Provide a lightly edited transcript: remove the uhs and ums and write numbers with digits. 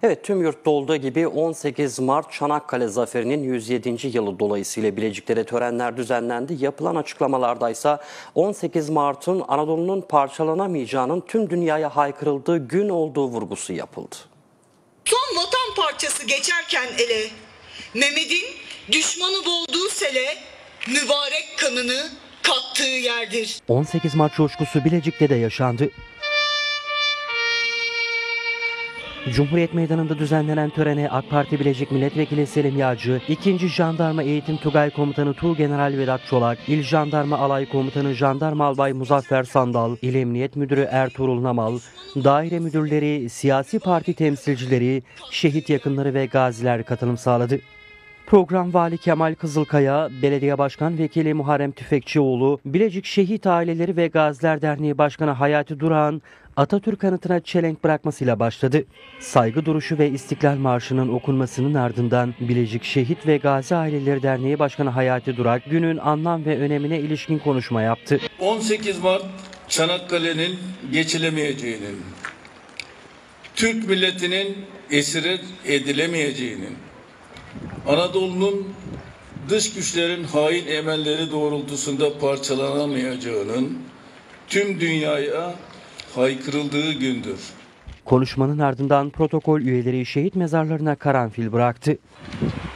Evet, tüm yurtta olduğu gibi 18 Mart Çanakkale Zaferi'nin 107. yılı dolayısıyla Bilecik'te törenler düzenlendi. Yapılan açıklamalardaysa 18 Mart'ın Anadolu'nun parçalanamayacağının tüm dünyaya haykırıldığı gün olduğu vurgusu yapıldı. Son vatan parçası geçerken ele, Mehmet'in düşmanı boğduğu sele, mübarek kanını kattığı yerdir. 18 Mart coşkusu Bilecik'te de yaşandı. Cumhuriyet Meydanı'nda düzenlenen törene AK Parti Bilecik Milletvekili Selim Yağcı, 2. Jandarma Eğitim Tugay Komutanı Tuğgeneral Vedat Çolak, İl Jandarma Alay Komutanı Jandarma Albay Muzaffer Sandal, İl Emniyet Müdürü Ertuğrul Namal, daire müdürleri, siyasi parti temsilcileri, şehit yakınları ve gaziler katılım sağladı. Program Vali Kemal Kızılkaya, Belediye Başkan Vekili Muharrem Tüfekçioğlu, Bilecik Şehit Aileleri ve Gaziler Derneği Başkanı Hayati Duran, Atatürk anıtına çelenk bırakmasıyla başladı. Saygı duruşu ve İstiklal Marşı'nın okunmasının ardından Bilecik Şehit ve Gazi Aileleri Derneği Başkanı Hayati Durak günün anlam ve önemine ilişkin konuşma yaptı. 18 Mart Çanakkale'nin geçilemeyeceğinin, Türk milletinin esir edilemeyeceğinin, Anadolu'nun dış güçlerin hain emelleri doğrultusunda parçalanamayacağının tüm dünyaya haykırıldığı gündür. Konuşmanın ardından protokol üyeleri şehit mezarlarına karanfil bıraktı.